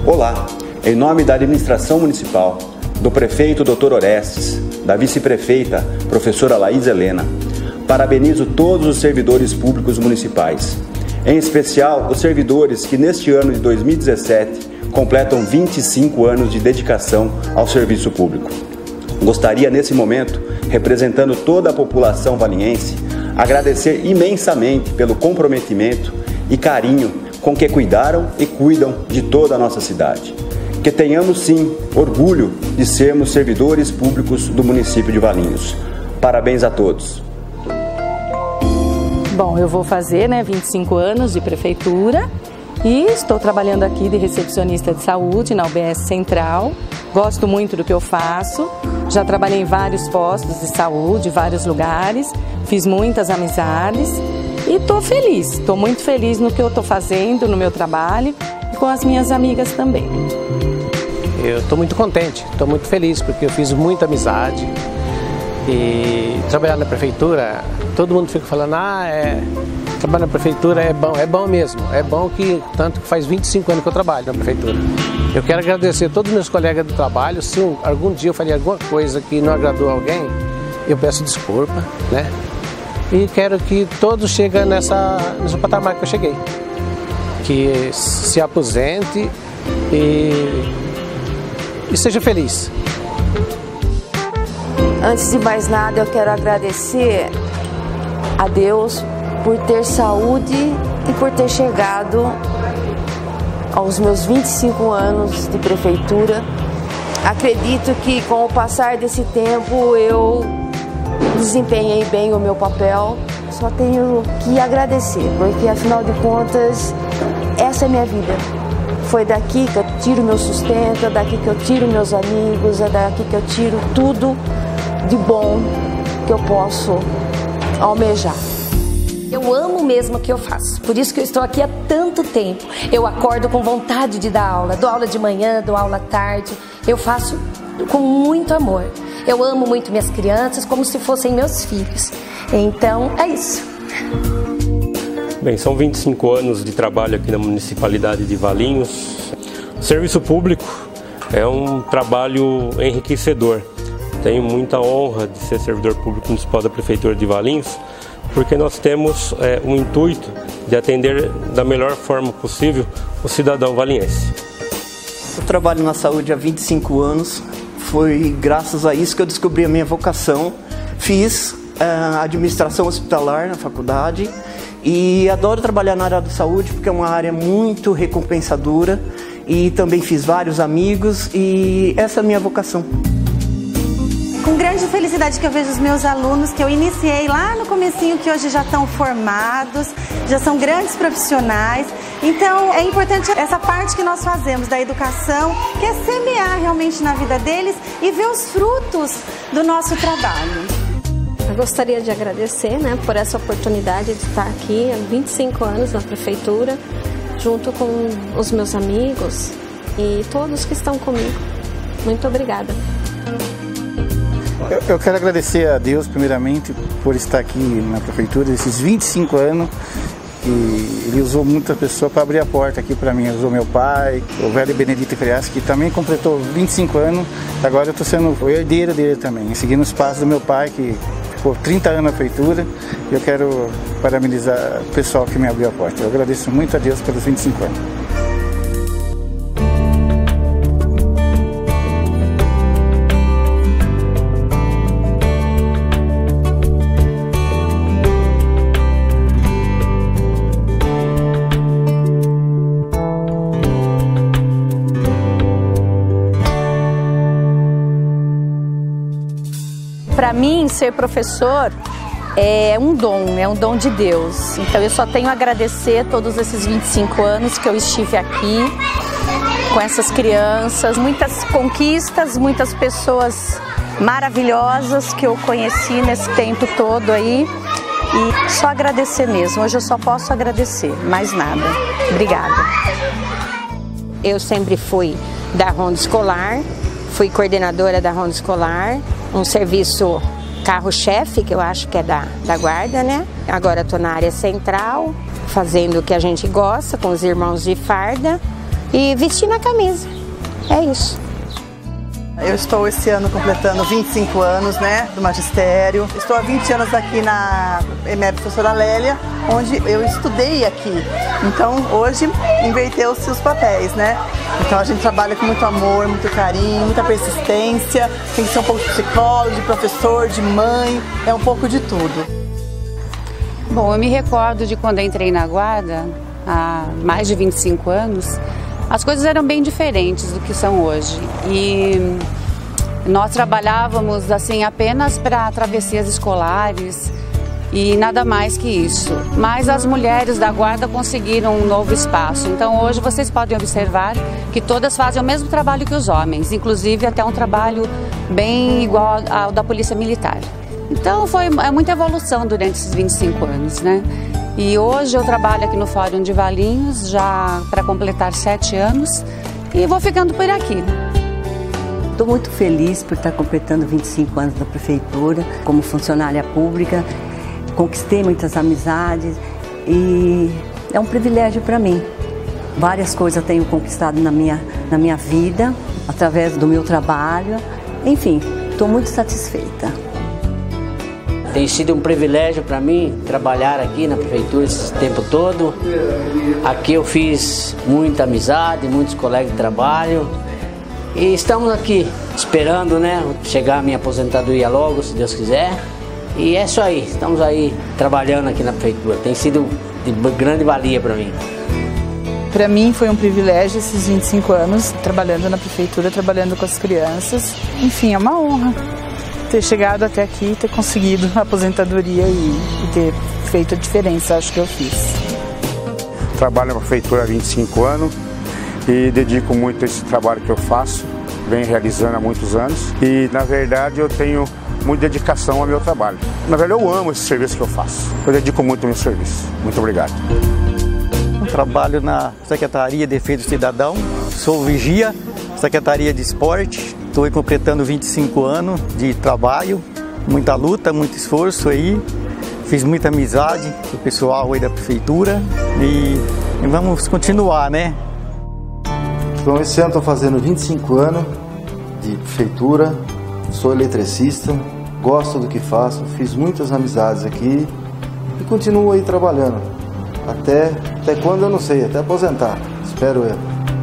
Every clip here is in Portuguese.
Olá, em nome da administração municipal, do prefeito Dr. Orestes, da vice-prefeita professora Laís Helena, parabenizo todos os servidores públicos municipais, em especial os servidores que neste ano de 2017 completam 25 anos de dedicação ao serviço público. Gostaria nesse momento, representando toda a população valinhense, agradecer imensamente pelo comprometimento e carinho com que cuidaram e cuidam de toda a nossa cidade. Que tenhamos sim orgulho de sermos servidores públicos do município de Valinhos. Parabéns a todos. Bom, eu vou fazer 25 anos de prefeitura e estou trabalhando aqui de recepcionista de saúde na UBS Central. Gosto muito do que eu faço, já trabalhei em vários postos de saúde, vários lugares, fiz muitas amizades e estou muito feliz no que eu estou fazendo, no meu trabalho e com as minhas amigas também. Eu estou muito contente, estou muito feliz porque eu fiz muita amizade e trabalhar na prefeitura, todo mundo fica falando, trabalhar na prefeitura é bom mesmo, é bom que tanto que faz 25 anos que eu trabalho na prefeitura. Eu quero agradecer a todos os meus colegas do trabalho, se algum dia eu falei alguma coisa que não agradou alguém, eu peço desculpa, né? E quero que todos cheguem nesse patamar que eu cheguei, que se aposente e seja feliz. Antes de mais nada, eu quero agradecer a Deus por ter saúde e por ter chegado aos meus 25 anos de prefeitura. Acredito que com o passar desse tempo eu desempenhei bem o meu papel. Só tenho que agradecer, porque afinal de contas, essa é a minha vida. Foi daqui que eu tiro meu sustento, é daqui que eu tiro meus amigos, é daqui que eu tiro tudo de bom que eu posso almejar. Eu amo mesmo o que eu faço, por isso que eu estou aqui há tanto tempo. Eu acordo com vontade de dar aula, dou aula de manhã, dou aula à tarde, eu faço com muito amor. Eu amo muito minhas crianças como se fossem meus filhos, então é isso. Bem, são 25 anos de trabalho aqui na Municipalidade de Valinhos. O serviço público é um trabalho enriquecedor. Tenho muita honra de ser servidor público municipal da Prefeitura de Valinhos, porque nós temos o intuito de atender da melhor forma possível o cidadão valinhense. Eu trabalho na saúde há 25 anos, foi graças a isso que eu descobri a minha vocação. Fiz administração hospitalar na faculdade e adoro trabalhar na área da saúde porque é uma área muito recompensadora e também fiz vários amigos e essa é a minha vocação. Com grande felicidade que eu vejo os meus alunos que eu iniciei lá no comecinho, que hoje já estão formados, já são grandes profissionais. Então é importante essa parte que nós fazemos da educação, que é semear realmente na vida deles e ver os frutos do nosso trabalho. Eu gostaria de agradecer, por essa oportunidade de estar aqui há 25 anos na prefeitura, junto com os meus amigos e todos que estão comigo. Muito obrigada. Eu quero agradecer a Deus, primeiramente, por estar aqui na prefeitura esses 25 anos. E ele usou muita pessoa para abrir a porta aqui para mim. Usou meu pai, o velho Benedito Crias, que também completou 25 anos. Agora eu estou sendo o herdeiro dele também, seguindo os passos do meu pai, que ficou 30 anos na prefeitura. E eu quero parabenizar o pessoal que me abriu a porta. Eu agradeço muito a Deus pelos 25 anos. Para mim, ser professor é um dom de Deus. Então eu só tenho a agradecer todos esses 25 anos que eu estive aqui com essas crianças, muitas conquistas, muitas pessoas maravilhosas que eu conheci nesse tempo todo aí. E só agradecer mesmo, hoje eu só posso agradecer, mais nada. Obrigada. Eu sempre fui da Ronda Escolar, fui coordenadora da Ronda Escolar, um serviço carro-chefe, que eu acho que é da guarda, né? Agora estou na área central, fazendo o que a gente gosta, com os irmãos de farda, e vestir na camisa. É isso. Eu estou esse ano completando 25 anos, né, do magistério. Estou há 20 anos aqui na EMEB Professora Lélia, onde eu estudei aqui. Então, hoje, inverteu-se os papéis, né? Então, a gente trabalha com muito amor, muito carinho, muita persistência. Tem que ser um pouco de psicólogo, de professor, de mãe, é um pouco de tudo. Bom, eu me recordo de quando eu entrei na Guarda, há mais de 25 anos, as coisas eram bem diferentes do que são hoje. E nós trabalhávamos assim apenas para travessias escolares e nada mais que isso. Mas as mulheres da Guarda conseguiram um novo espaço. Então hoje vocês podem observar que todas fazem o mesmo trabalho que os homens, inclusive até um trabalho bem igual ao da Polícia Militar. Então foi muita evolução durante esses 25 anos, né? E hoje eu trabalho aqui no Fórum de Valinhos, já para completar 7 anos, e vou ficando por aqui. Estou muito feliz por estar completando 25 anos da Prefeitura, como funcionária pública. Conquistei muitas amizades e é um privilégio para mim. Várias coisas eu tenho conquistado na minha vida, através do meu trabalho. Enfim, estou muito satisfeita. Tem sido um privilégio para mim trabalhar aqui na Prefeitura esse tempo todo. Aqui eu fiz muita amizade, muitos colegas de trabalho. E estamos aqui esperando, né, chegar a minha aposentadoria logo, se Deus quiser. E é isso aí, estamos aí trabalhando aqui na Prefeitura. Tem sido de grande valia para mim. Para mim foi um privilégio esses 25 anos trabalhando na Prefeitura, trabalhando com as crianças. Enfim, é uma honra ter chegado até aqui, ter conseguido a aposentadoria e ter feito a diferença, acho que eu fiz. Trabalho na Prefeitura há 25 anos e dedico muito a esse trabalho que eu faço, venho realizando há muitos anos e, na verdade, eu tenho muita dedicação ao meu trabalho. Na verdade, eu amo esse serviço que eu faço, eu dedico muito ao meu serviço. Muito obrigado. Eu trabalho na Secretaria de Defesa do Cidadão, sou vigia, Secretaria de Esporte. Estou completando 25 anos de trabalho, muita luta, muito esforço aí. Fiz muita amizade com o pessoal aí da Prefeitura e vamos continuar, né? Bom, esse ano estou fazendo 25 anos de Prefeitura, sou eletricista, gosto do que faço, fiz muitas amizades aqui e continuo aí trabalhando. Até quando eu não sei, até aposentar, espero eu.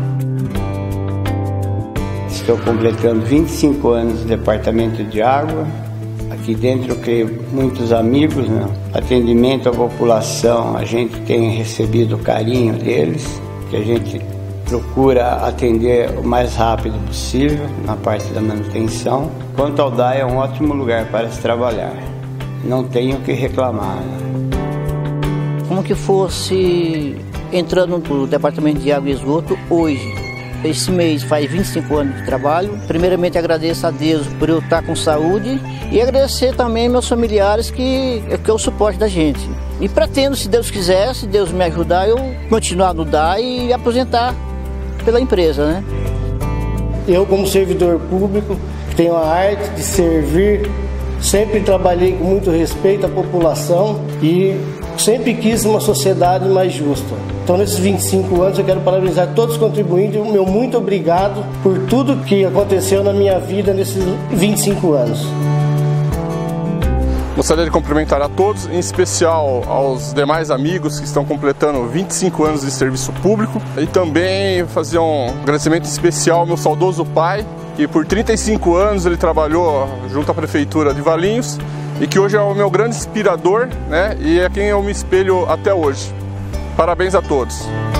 Estou completando 25 anos no Departamento de Água. Aqui dentro eu creio muitos amigos, né? Atendimento à população, a gente tem recebido o carinho deles, que a gente procura atender o mais rápido possível na parte da manutenção. Quanto ao DAE, é um ótimo lugar para se trabalhar. Não tenho o que reclamar. Como que fosse entrando no Departamento de Água e Esgoto hoje. Esse mês faz 25 anos de trabalho. Primeiramente agradeço a Deus por eu estar com saúde e agradecer também meus familiares que é o suporte da gente. E pretendo, se Deus quiser, se Deus me ajudar, eu continuar no DAE e aposentar pela empresa, né? Eu, como servidor público, tenho a arte de servir, sempre trabalhei com muito respeito à população e sempre quis uma sociedade mais justa. Então, nesses 25 anos, eu quero parabenizar todos os contribuintes. O meu muito obrigado por tudo que aconteceu na minha vida nesses 25 anos. Gostaria de cumprimentar a todos, em especial aos demais amigos que estão completando 25 anos de serviço público. E também fazer um agradecimento especial ao meu saudoso pai, que por 35 anos ele trabalhou junto à Prefeitura de Valinhos e que hoje é o meu grande inspirador, né? E é quem eu me espelho até hoje. Parabéns a todos.